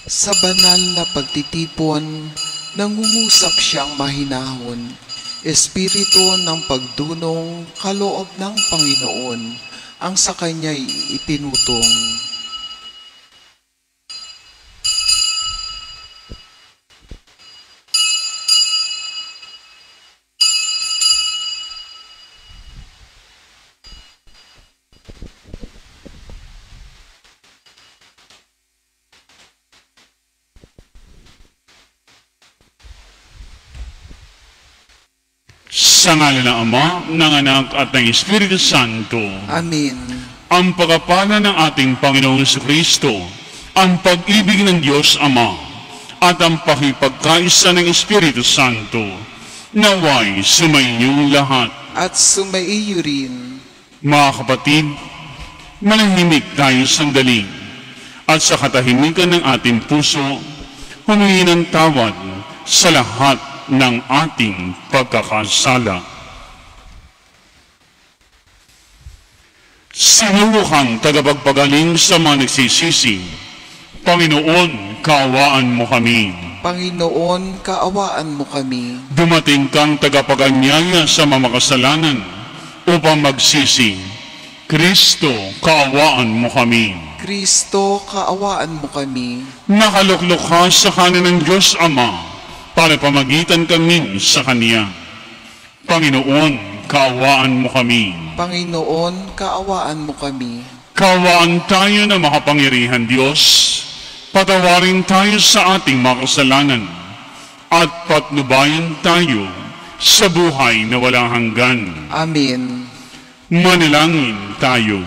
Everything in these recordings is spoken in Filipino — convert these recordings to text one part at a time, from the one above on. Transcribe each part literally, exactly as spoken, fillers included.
Sa banal na pagtitipon, nangungusap siyang mahinahon, Espiritu ng pagdunong, kaloob ng Panginoon, ang sa Kanya'y itinutong. Sa ngalan ng Ama, ng Anak at ng Espiritu Santo. Amen. Ang pagpapala ng ating Panginoong Jesucristo, ang pag-ibig ng Diyos Ama, at ang pakipagkaisa ng Espiritu Santo, naway sumayinyong lahat. At sumaiyo rin. Mga kapatid, manahimik tayo sandali, at sa katahimikan ng ating puso, humingi ng tawad sa lahat ng ating pagkakasala. Sinuhukang tagapagpagaling sa mga nagsisisi, Panginoon, kaawaan mo kami. Panginoon, kaawaan mo kami. Dumating kang tagapaganyaya sa mga makasalanan upang magsisi, Kristo, kaawaan mo kami. Kristo, kaawaan mo kami. Nakaluklok ka sa kanan ng Diyos Ama, para pamagitan kami sa Kanya. Panginoon, kaawaan mo kami. Panginoon, kaawaan mo kami. Kaawaan tayo na makapangyarihan Diyos, patawarin tayo sa ating mga kasalanan, at patnubayan tayo sa buhay na walang hanggan. Amen. Manalangin tayo.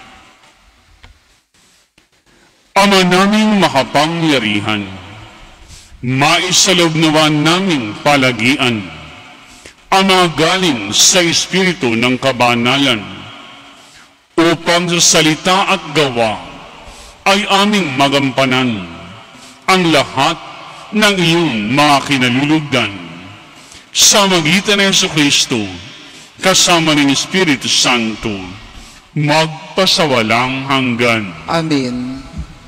Ama naming makapangyarihan, maisalog naman naming palagian ang mga galing sa Espiritu ng kabanalan upang sa salita at gawa ay aming magampanan ang lahat ng iyong mga kinalulugdan sa magitan ng Jesucristo kasama ng Espiritu Santo magpasawalang hanggan. Amen.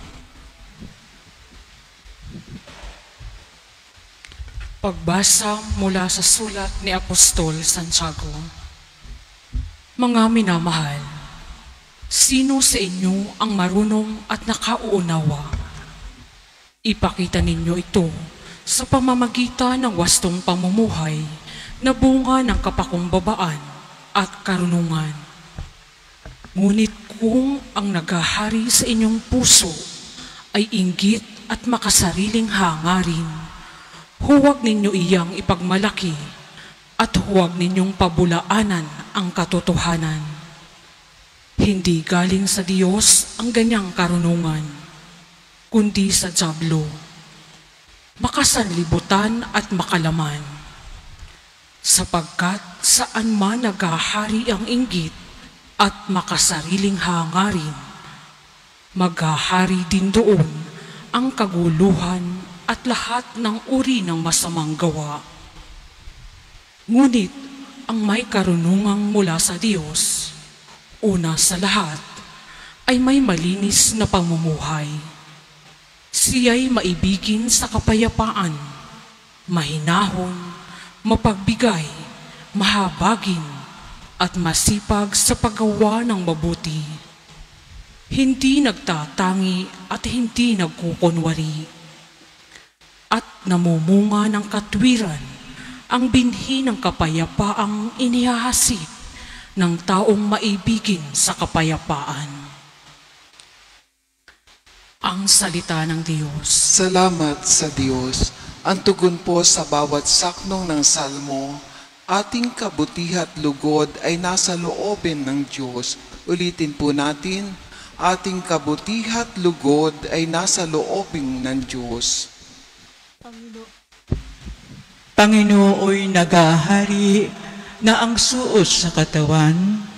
Pagbasa mula sa sulat ni Apostol Santiago. Mga minamahal, sino sa inyo ang marunong at nakauunawa? Ipakita ninyo ito sa pamamagitan ng wastong pamumuhay na bunga ng kapakumbabaan at karunungan. Ngunit kung ang naghahari sa inyong puso ay inggit at makasariling hangarin, huwag ninyo iyang ipagmalaki at huwag ninyong pabulaanan ang katotohanan. Hindi galing sa Diyos ang ganyang karunungan, kundi sa dyablo, makasanlibutan at makalaman. Sapagkat saan man naghahari ang inggit at makasariling hangarin, maghahari din doon ang kaguluhan at lahat ng uri ng masamang gawa. Ngunit ang may karunungang mula sa Diyos, una sa lahat, ay may malinis na pamumuhay. Siya'y maibigin sa kapayapaan, mahinahon, mapagbigay, mahabagin, at masipag sa paggawa ng mabuti. Hindi nagtatangi at hindi nagkukunwari, at namumunga ng katwiran ang binhi ng kapayapaang inihahasik ng taong maibigin sa kapayapaan. Ang salita ng Diyos. Salamat sa Diyos. Ang tugon po sa bawat saknong ng salmo, ating kabutihat lugod ay nasa loobin ng Diyos. Ulitin po natin, ating kabutihat lugod ay nasa loobin ng Diyos. Panginooy nagahari na ang suot sa katawan.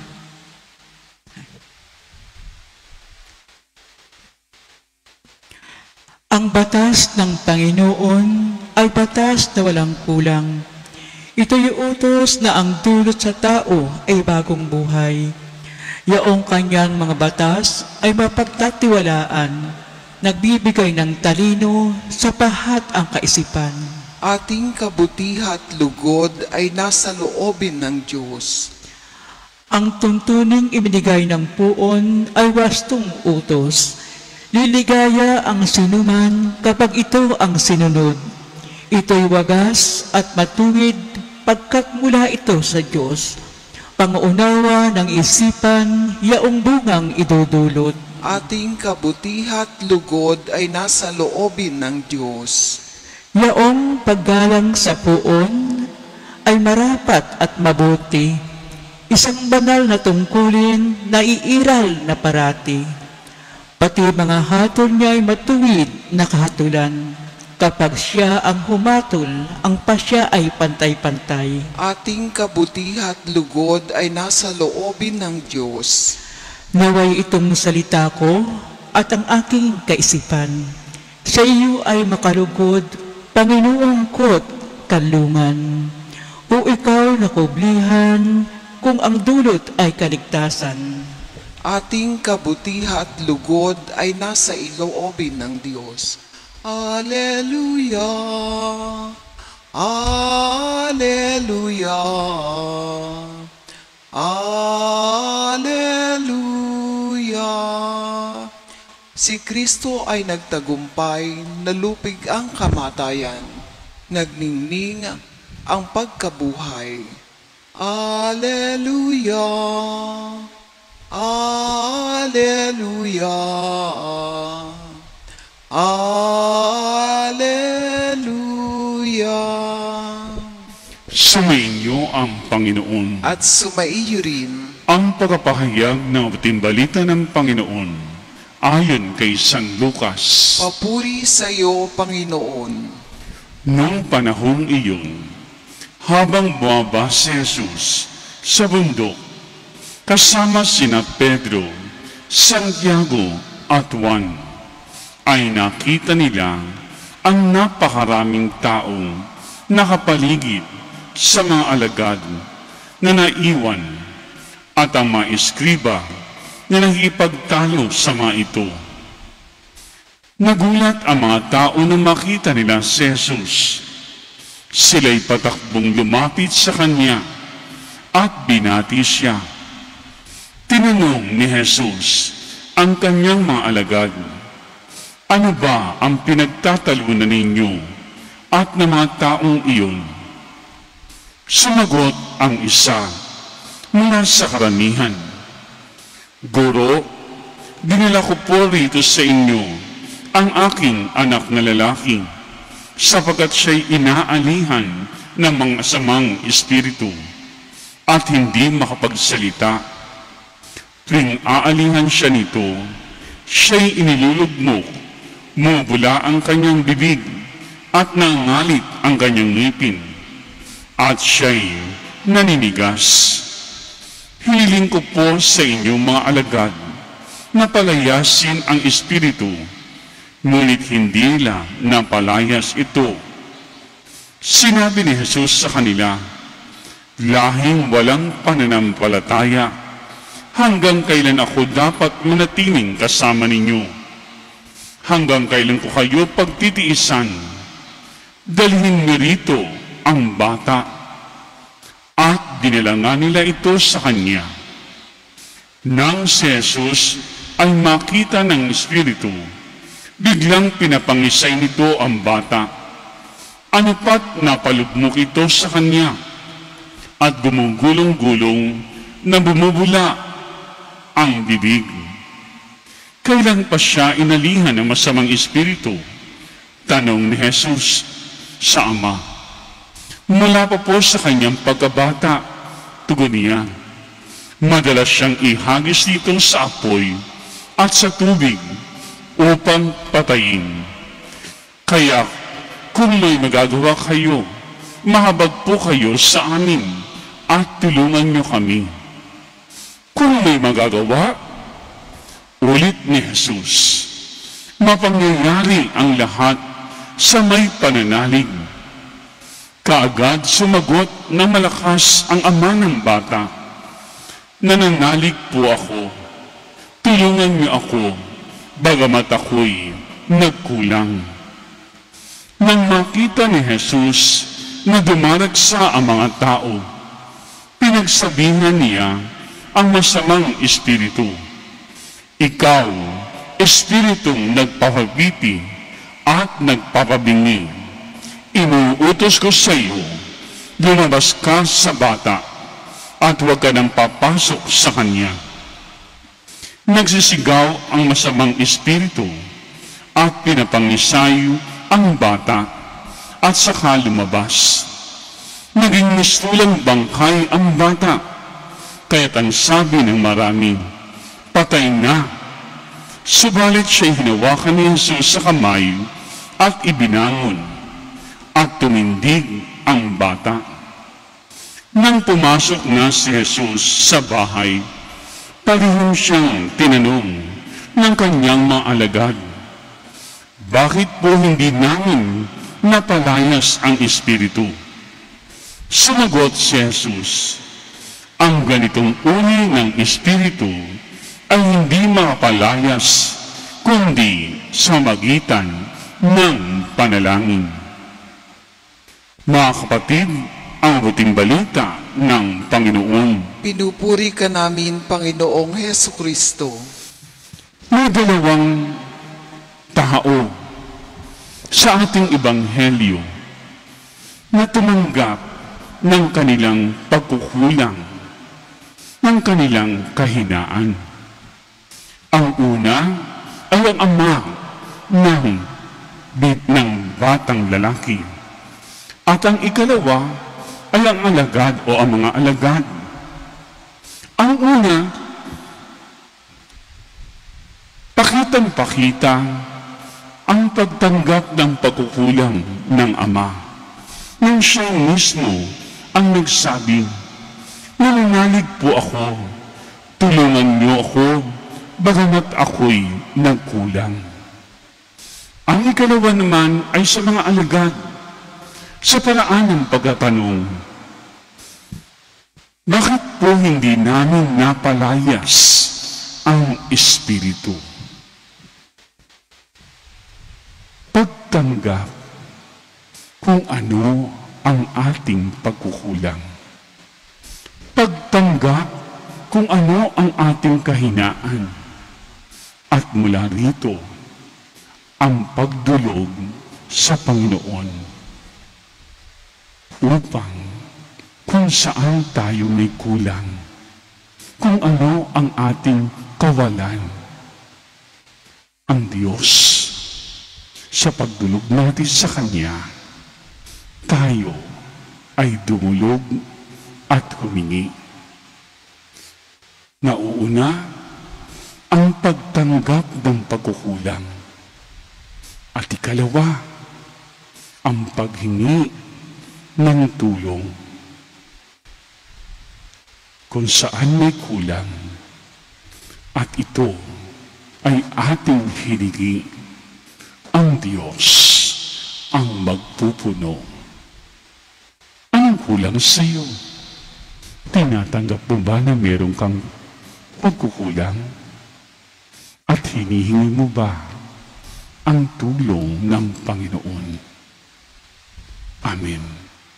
Ang batas ng Panginoon ay batas na walang kulang. Ito'y utos na ang dulot sa tao ay bagong buhay. Yaong kanyang mga batas ay mapagtatiwalaan. nagbibigay ng talino sa pahat ang kaisipan. Ating kabutihat lugod ay nasa loobin ng Diyos. Ang tuntuning ibinigay ng puon ay wastong utos. Liligaya ang sinuman kapag ito ang sinunod. Ito'y wagas at matuwid pagkat mula ito sa Diyos. Pangunawa ng isipan, yaong bungang idudulot. Ating kabutihat lugod ay nasa loobin ng Diyos. Yaong paggalang sa puon ay marapat at mabuti. Isang banal na tungkulin na iiral na parati. Pati mga hatol niya ay matuwid na kahatulan. Kapag siya ang humatol, ang pasya ay pantay-pantay. Ating kabutihat lugod ay nasa loobin ng Diyos. Naway itong salita ko at ang aking kaisipan. Sa iyo ay makalugod, Panginoong ko't kanlungan. O ikaw na kublihan, kung ang dulot ay kaligtasan. Ating kabutihat lugod ay nasa iloobin ng Diyos. Alleluia! Alleluia! Alleluia! Si Kristo ay nagtagumpay, nalupig ang kamatayan, nagningning ang pagkabuhay. Alleluia! Alleluia! Alleluia! Sumainyo ang Panginoon. At sumaiyo rin Ang pagpapahayag ng timbalita ng Panginoon ayon kay San Lucas. papuri sa iyo, Panginoon. Noong panahong iyon, habang bumaba si Jesus sa bundok, kasama sina Pedro, Santiago at Juan, ay nakita nila ang napakaraming taong nakapaligid sa mga alagad na naiwan at ang mga eskriba na nakikipagtalo sa mga ito. Nagulat ang mga tao nang makita nila si Jesus. Sila'y patakbong lumapit sa kanya at binati siya. Tinanong ni Jesus ang kanyang mga alagad, ano ba ang pinagtatalunan ninyo at ng mga taong iyon? Sumagot ang isa mula sa karamihan, Guro, dinala ko po rito sa inyo ang aking anak na lalaki, sapagkat siya'y inaalihan ng mga samang espiritu at hindi makapagsalita. Tuwing aalihan siya nito, siya'y inilulugmok, mubula ang kanyang bibig at nangalit ang kanyang ngipin, at siya'y naninigas. Hiling ko po sa inyong mga alagad na palayasin ang espiritu, ngunit hindi nila napalayas ito. Sinabi ni Jesus sa kanila, lahing walang pananampalataya, hanggang kailan ako dapat manatiling kasama ninyo? Hanggang kailan ko kayo pagtitiisan? Dalhin niyo rito ang bata. At dinala nga nila ito sa kanya. Nang si Jesus ay makita ng espiritu, biglang pinapangisay nito ang bata. Ano pat napalugmok ito sa kanya at gumugulong-gulong na bumubula ang bibig. Kailan pa siya inalihan ng masamang espiritu? Tanong ni Jesus sa ama. Mula pa po sa kanyang pagkabata, tugon niya, madalas siyang ihagis dito sa apoy at sa tubig upang patayin. Kaya kung may magagawa kayo, mahabag po kayo sa amin at tulungan niyo kami. Kung may magagawa, ulit ni Jesus, mapangyayari ang lahat sa may pananalig. Kaagad sumagot na malakas ang ama ng bata, nananalig po ako, tulungan niyo ako. bagamat ako'y nagkulang. Nang makita ni Jesus na dumaragsa ang mga tao, pinagsabihan niya ang masamang espiritu, "Ikaw, espiritong nagpapabiti at nagpapabingi, inuutos ko sa iyo, lumabas ka sa bata at huwag ka nang papasok sa kanya." Nagsisigaw ang masamang espiritu at pinapangisayo ang bata at saka lumabas. Naging mistulang bangkay ang bata, kaya't ang sabi ng marami, "Patay na." Subalit siya'y hinawakan ni Jesus sa kamay at ibinangon at tumindig ang bata. Nang pumasok na si Jesus sa bahay, palihim siyang tinanong ng kanyang mga alagad, "Bakit po hindi namin napalayas ang espiritu?" Sumagot si Jesus, "Ang ganitong uri ng espiritu ay hindi mapalayas, kundi sa magitan ng panalangin." Mga kapatid, ang buting balita ng Panginoon. Pinupuri ka namin, Panginoong Hesu Kristo. May dalawang tao sa ating ebanghelyo na tumanggap ng kanilang pagkukulang, ng kanilang kahinaan. Ang una ay ang ama ng, ng batang lalaki. At ang ikalawa ay ang alagad o ang mga alagad. Ang una, pakitang-pakita ang pagtanggap ng pagkukulang ng ama. Nang siya mismo ang nagsabi, "Nananalig po ako, tulungan niyo ako, bagamat ako'y nagkulang." Ang ikalawa naman ay sa mga alagad, sa paraan ng pagtatanong, "Bakit po hindi namin napalayas ang espiritu?" Pagtanggap kung ano ang ating pagkukulang. Pagtanggap kung ano ang ating kahinaan. At mula rito, ang pagdulog sa Panginoon upang kung saan tayo may kulang, kung ano ang ating kawalan, ang Diyos, sa pagdulog natin sa Kanya, tayo ay dumulog at humingi. Nauuna ang pagtanggap ng pagkukulang. At ikalawa, ang paghingi ng tulong. Kung saan may kulang, at ito ay ating hiningi, ang Diyos ang magpupuno. Anong kulang sa iyo? Tinatanggap mo ba na meron kang pagkukulang? At hinihingi mo ba ang tulong ng Panginoon? Amen.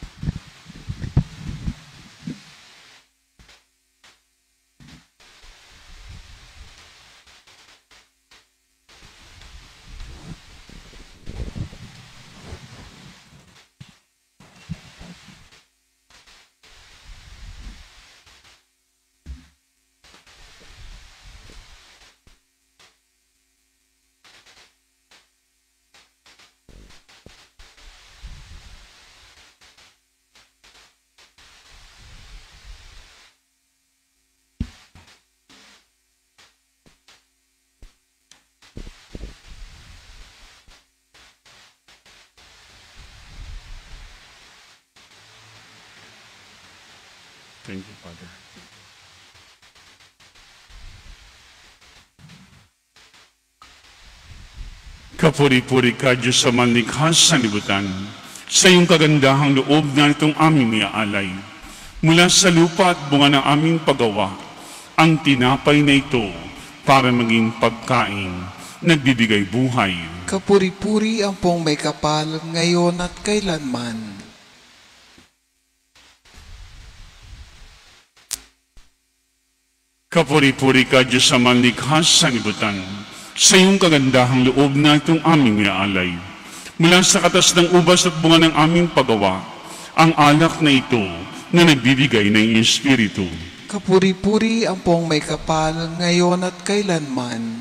Thank you, Father. Kapuri-puri ka, Diyos sa manlikhas sa libutan, sa iyong kagandahang loob na itong aming iaalay. Mula sa lupa at bunga ng aming paggawa, ang tinapay na ito para maging pagkain nagbibigay buhay. Kapuri-puri ang pong may kapal, ngayon at kailanman. Kapuri-puri ka, Diyos sa manlikhas sa libutan, sa iyong kagandahang loob na itong aming inaalay. Mula sa katas ng ubas at bunga ng aming paggawa, ang alak na ito na nagbibigay ng iyong Espiritu. Kapuri-puri ang pong may kapal, ngayon at kailanman.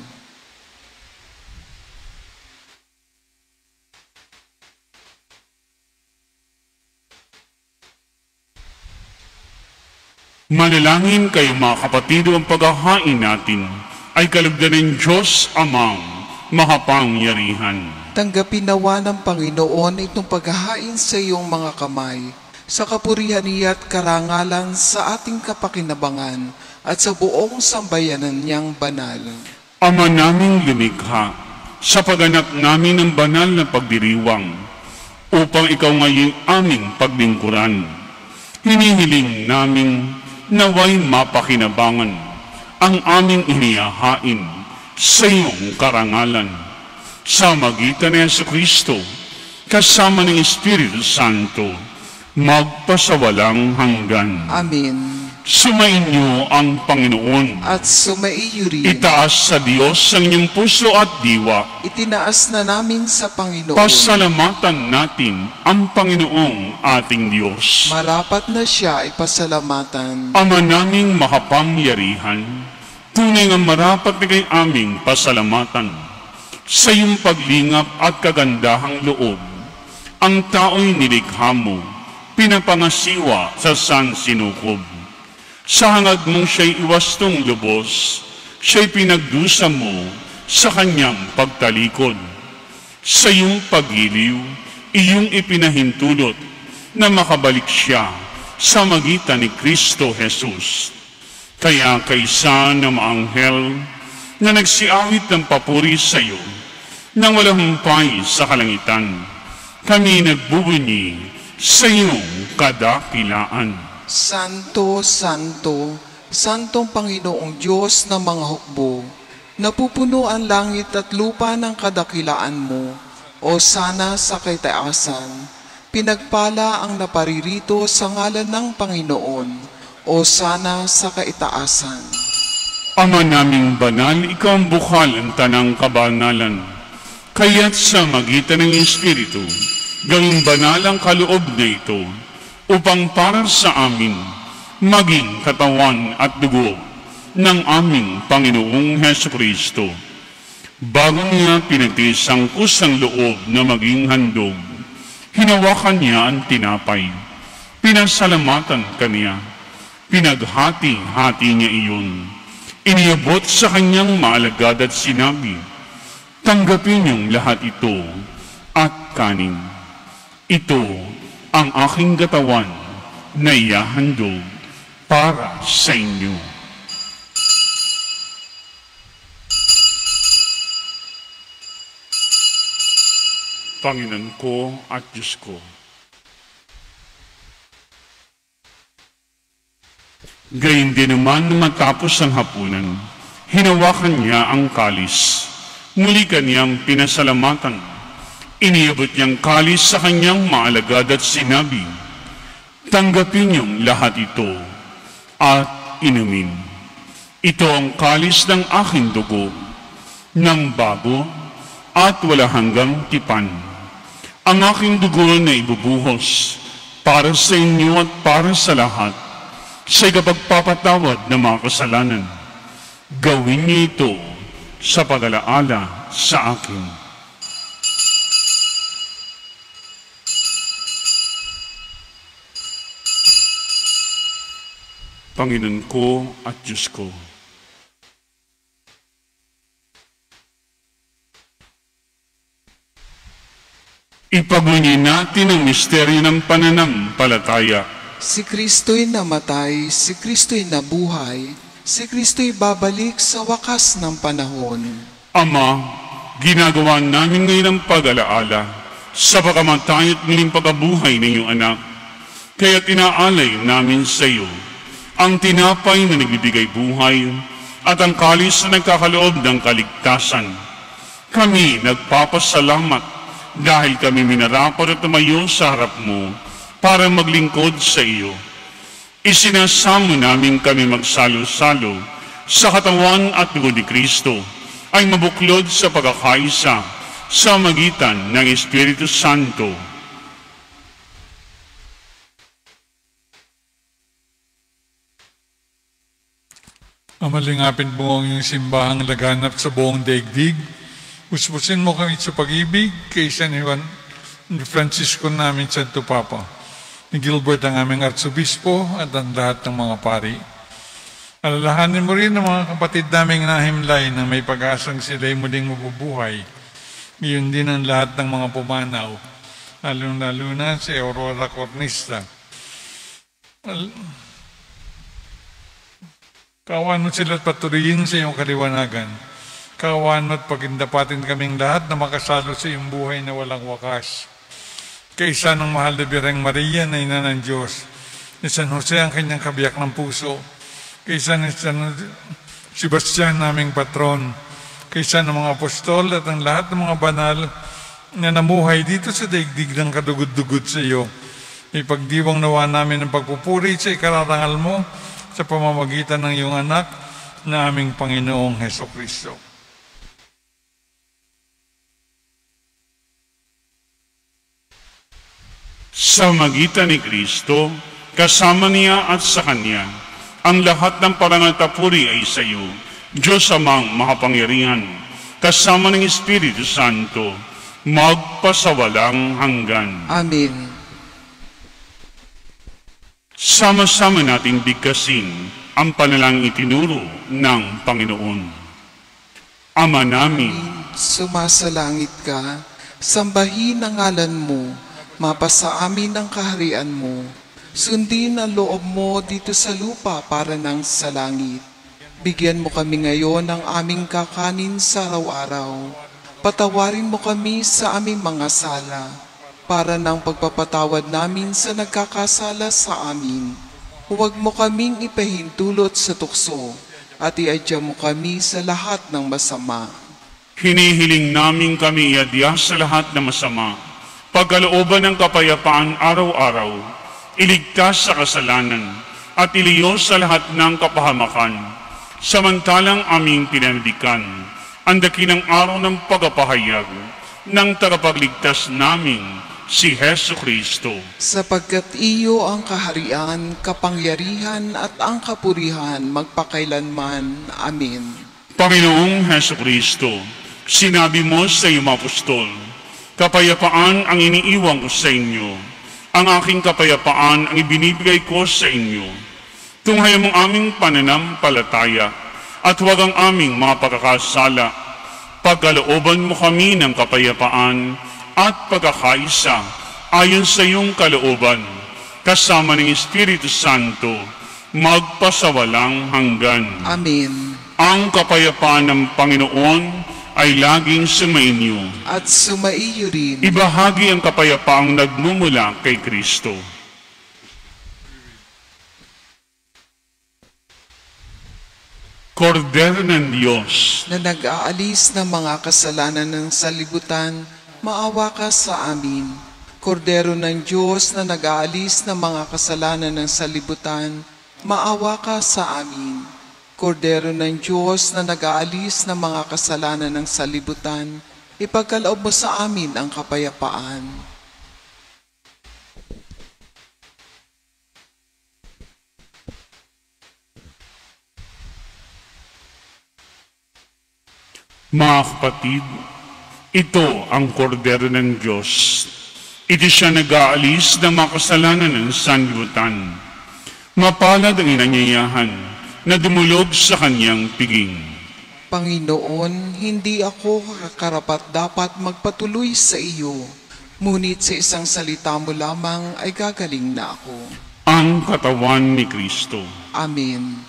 Manalangin kayo mga kapatid, ang paghahain natin ay kalugdan ng Diyos Amang makapangyarihan. Tanggapin nawa ng Panginoon itong paghahain sa iyong mga kamay, sa kapurihan niya at karangalan sa ating kapakinabangan at sa buong sambayanan niyang banal. Ama naming lumikha, sa pagganap namin ng banal na pagdiriwang, upang ikaw ngayon aming paglingkuran. Hinihiling namin naway mapakinabangan ang aming inihahain sa iyong karangalan. Sa magitan ni Jesucristo, kasama ng Espiritu Santo, magpasawalang hanggan. Amen. Sumainyo ang Panginoon. At sumaiyo rin. Itaas sa Diyos ang inyong puso at diwa. Itinaas na namin sa Panginoon. Pasalamatan natin ang Panginoong ating Diyos. Marapat na siya ay pasalamatan. Ama naming makapangyarihan, tunay nga marapat na kay aming pasalamatan. Sa iyong paglingap at kagandahang loob, ang tao'y nilikha mo, pinapangasiwa sa sansinukob. Sa hangad mong siya'y iwastong lubos, siya'y pinagdusa mo sa kanyang pagtalikod. Sa iyong pagiliw, iyong ipinahintulot na makabalik siya sa magitan ni Kristo Jesus. Kaya kaysa ng mga anghel na nagsiawit ng papuri sa iyo, nang walang humpay sa kalangitan, kami nagbubunyi sa iyong kadakilaan. Santo, Santo, Santong Panginoong Diyos ng mga hukbo, napupuno ang langit at lupa ng kadakilaan mo, o sana sa kaitaasan, pinagpala ang naparirito sa ngalan ng Panginoon, o sana sa kaitaasan. Ama naming banal, ikaw ang bukal ang tanang kabanalan. Kaya't sa magitan ng Espiritu, gawing banal ang kaloob na ito, upang para sa amin, maging katawan at dugo ng aming Panginoong Jesucristo. Bago niya pinagtiis ang kusang loob na maging handog, hinawakan niya ang tinapay, pinasalamatan kaniya, pinaghati-hati niya iyon. Iniabot sa kanyang maalagad at sinabi, tanggapin niyong lahat ito at kanin. Ito ang aking katawan na ihahandog para sa inyo. Panginoon ko at Diyos ko, gayon din naman nang matapos ang hapunan, hinawakan niya ang kalis. Muli kaniyang pinasalamatan. Iniabot niyang kalis sa kanyang maalagad at sinabi, tanggapin niyong lahat ito at inumin. Ito ang kalis ng aking dugo, ng bago at wala hanggang tipan. Ang aking dugo na ibubuhos para sa inyo at para sa lahat, sa ikapagpapatawad ng mga kasalanan. Gawin niyo ito sa pag-alaala sa akin. Panginoon ko at Diyos ko, ipagmuni natin ang misteryo ng pananampalataya. Si Kristo'y namatay, si Kristo'y nabuhay, si Kristo'y babalik sa wakas ng panahon. Ama, ginagawa namin ngayon ang pag-alaala sa pagkamatay at muling pagkabuhay ng iyong anak. Kaya't inaalay namin sa iyo ang tinapay na nagbibigay buhay at ang kalis na nagkakaloob ng kaligtasan. Kami nagpapasalamat dahil kami minarapat at tumayo sa harap mo para maglingkod sa iyo. Isinasamo namin kami magsalo-salo sa katawan at dugo ni Kristo ay mabuklod sa pagkakaisa sa magitan ng Espiritu Santo. Amalingapin mo ang iyong simbahang laganap sa buong daigdig. Puspusin mo kami sa pag-ibig kay San Juan ni Francisco namin Santo Papa, ni Gilbert ang aming Arsobispo at ang lahat ng mga pari. Alalahanin mo rin ang mga kapatid naming nahimlay na may pag-asang sila'y muling mabubuhay. Iyon din ang lahat ng mga pumanaw, lalong-lalo na si Aurora Cornista. Al- Kawan mo sila at patuloyin sa iyong kaliwanagan. Kawan mo at pagindapatin kaming lahat na makasalo sa iyong buhay na walang wakas. Kaisa ng mahal na Birheng Maria na ina ng Diyos, ni San Jose ang kanyang kabiyak ng puso, kaisa ni San Sebastian naming patron, kaisa ng mga apostol at ang lahat ng mga banal na namuhay dito sa daigdig ng kadugod-dugod sa iyo. Ipagdiwang nawa namin ang pagpupuri sa ikararangal mo sa pamamagitan ng iyong anak na aming Panginoong Heso Kristo. Sa magitan ni Kristo, kasama niya at sa Kanya, ang lahat ng parangal at puri ay sa iyo, Diyos Amang makapangyarihan, kasama ng Espiritu Santo, magpasawalang hanggan. Amen. Sama-sama nating bigkasin ang panalangin itinuro ng Panginoon. Ama namin, Sumasalangit ka, sambahin ang ngalan mo, mapasa amin ang kaharian mo, sundin ang loob mo dito sa lupa para nang sa langit. Bigyan mo kami ngayon ng aming kakanin sa araw-araw. Patawarin mo kami sa aming mga sala, para ng pagpapatawad namin sa nagkakasala sa amin. Huwag mo kaming ipahintulot sa tukso, at iadya mo kami sa lahat ng masama. hinihiling namin kami iadya sa lahat ng masama, pagkalooban ng kapayapaan araw-araw, iligtas sa kasalanan, at iliyo sa lahat ng kapahamakan, samantalang aming pinandikan, ang dakilang araw ng pagpapahayag ng tagapagligtas namin, si Heso Kristo. Sapagkat iyo ang kaharian, kapangyarihan at ang kapurihan magpakailanman. Amen. Panginoong Heso Kristo, sinabi mo sa iyong apostol, kapayapaan ang iniiwan ko sa inyo, ang aking kapayapaan ang ibinibigay ko sa inyo. Tunghayan mong aming pananampalataya at huwag ang aming mga pagkakasala. Pagkalooban mo kami ng kapayapaan at pagkakaisa ayon sa iyong kalooban, kasama ng Espiritu Santo, magpasawalang hanggan. Amen. Ang kapayapaan ng Panginoon ay laging sumainyo. At sumaiyo rin. Ibahagi ang kapayapaang nagmumula kay Kristo. Kordero ng Diyos, Na nag-aalis ng mga kasalanan ng salibutan, maawa ka sa amin. Kordero ng Diyos na nag-aalis ng mga kasalanan ng salibutan, maawa ka sa amin. Kordero ng Diyos na nag-aalis ng mga kasalanan ng salibutan, ipagkaloob mo sa amin ang kapayapaan. mga kapatid, ito ang kordero ng Diyos. Ito siya nag-aalis ng mga kasalanan ng sanlibutan. Mapalad ang inanyayahan na dumulog sa kanyang piging. Panginoon, hindi ako kakarapat dapat magpatuloy sa iyo, ngunit sa isang salita mo lamang ay gagaling na ako. Ang katawan ni Kristo. Amen.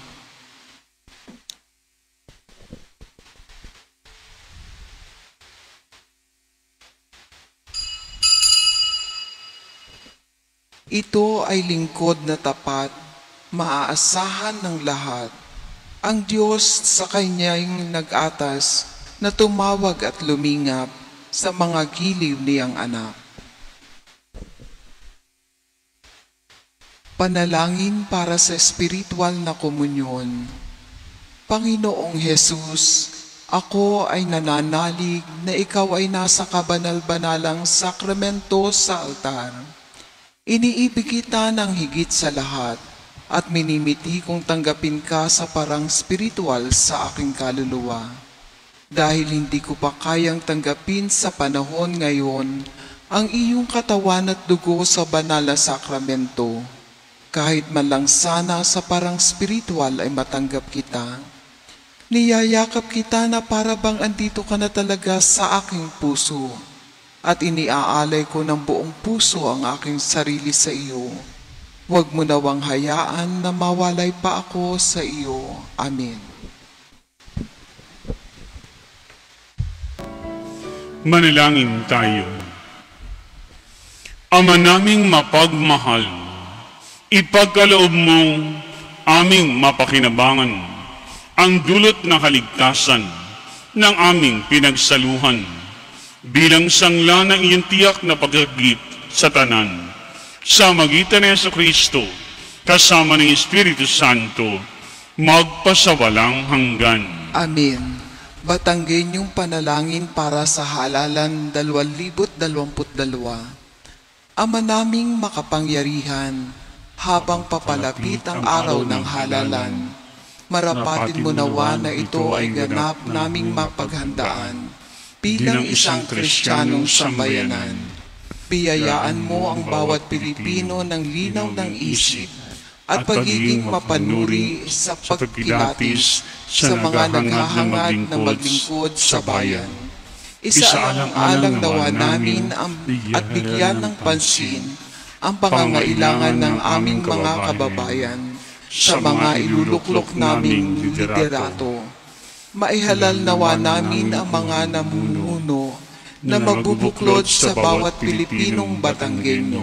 Ito ay lingkod na tapat, maaasahan ng lahat. Ang Diyos sa kanyang nag-atas, na tumawag at lumingap sa mga giliw niyang anak. Panalangin para sa espiritual na komunyon. Panginoong Hesus, ako ay nananalig na ikaw ay nasa kabanal-banalang sakramento sa altar. Iniibig kita ng higit sa lahat at minimiti kong tanggapin ka sa parang spiritual sa aking kaluluwa. Dahil hindi ko pa kayang tanggapin sa panahon ngayon ang iyong katawan at dugo sa banal na sakramento. Kahit man lang sana sa parang spiritual ay matanggap kita. Niyayakap kita na para bang andito ka na talaga sa aking puso at iniaalay ko ng buong puso ang aking sarili sa iyo. Huwag mo nawang hayaan na mawalay pa ako sa iyo. Amen. Manalangin tayo. Ama naming mapagmahal, ipagkaloob mo aming mapakinabangan ang dulot ng kaligtasan ng aming pinagsaluhan bilang sangla ng iyong tiyak na paghagip sa tanan sa magitan ni Jesucristo kasama ng Espiritu Santo magpasawalang hanggan. Amen. Batanggin yung panalangin para sa halalan dalawang libo't dalawamput dalawa. Ama naming makapangyarihan, habang papalapit ang araw ng halalan, marapatin mo nawa na ito ay ganap naming mapaghandaan bilang isang Kristiyanong sambayanan. Biyayaan mo ang bawat Pilipino ng linaw ng isip at pagiging mapanuri sa pagkilatis sa mga naghahangad na maglingkod sa bayan. Isaalang-alang nawa namin ang, at bigyan ng pansin ang pangangailangan ng aming mga kababayan sa mga iluluklok naming liderato. Maihalal nawa namin ang mga namumuno na magbubuklod sa bawat Pilipinong Batanggenyo,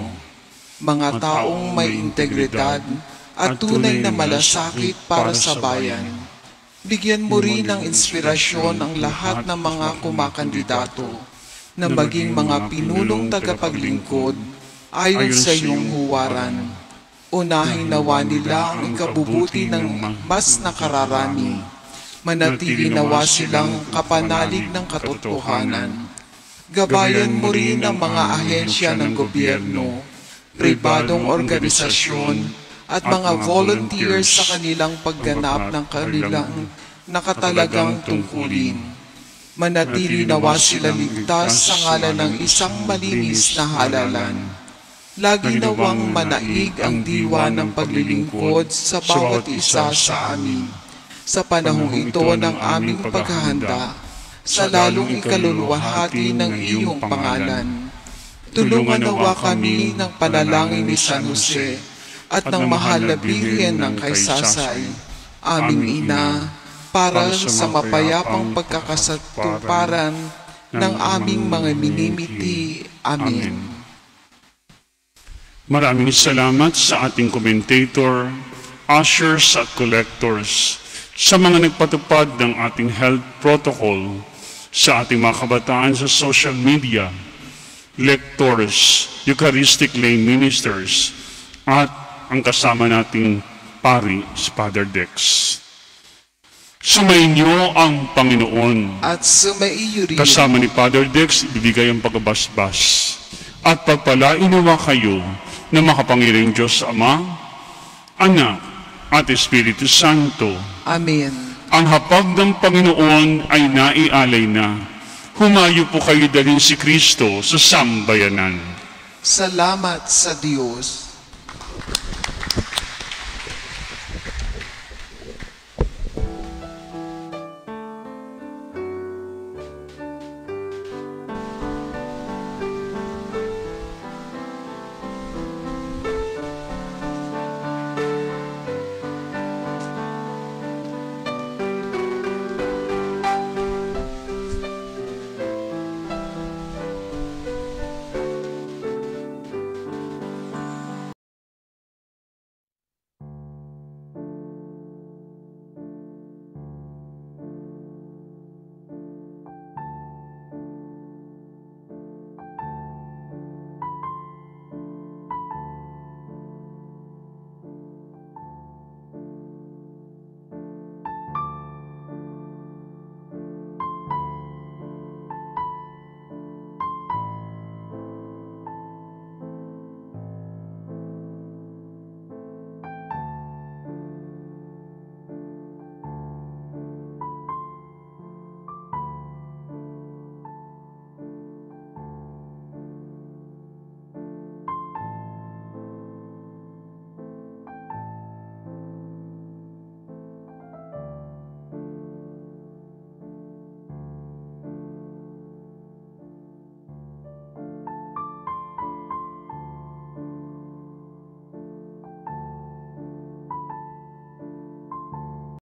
mga taong may integridad at tunay na malasakit para sa bayan. Bigyan mo rin ng inspirasyon ang lahat ng mga kumakandidato na maging mga pinulong tagapaglingkod ayon sa iyong huwaran. Unahin nawa nila ang ikabubuti ng mas nakararami. Manatili nawa silang kapanalig ng katotohanan. Gabayan mo rin ang mga ahensya ng gobyerno, pribadong organisasyon, at mga volunteers sa kanilang pagganap ng kanilang nakatalagang tungkulin. Manatili nawa sila ligtas sa ngalan ng isang malinis na halalan. Lagi nawang manaig ang diwa ng paglilingkod sa bawat isa sa amin. Sa panahong ito ng aming paghahanda, sa lalong ikaluluwalhati ng iyong pangalan. Tulungan nawa kami ng panalangin ni San Jose at ng mahal na Birhen ng Kaysasay, aming ina, para sa mapayapang pagkakasatuparan ng aming mga minimiti. Amen. Maraming salamat sa ating commentator, ushers at collectors, sa mga nagpatupad ng ating health protocol, sa ating mga kabataan sa social media, lectors, Eucharistic lay ministers, at ang kasama nating pari, si Father Dex. Sumainyo ang Panginoon. At sumaiyo rin. Kasama ni Father Dex, ibigay ang pagbasbas. At pagpalain nawa kayo na makapangyarihang Diyos Ama, Anak, at Espiritu Santo. Amen. Ang hapag ng Panginoon ay naialay na. Humayo po kayo dalhin si Kristo sa sambayanan. Salamat sa Diyos.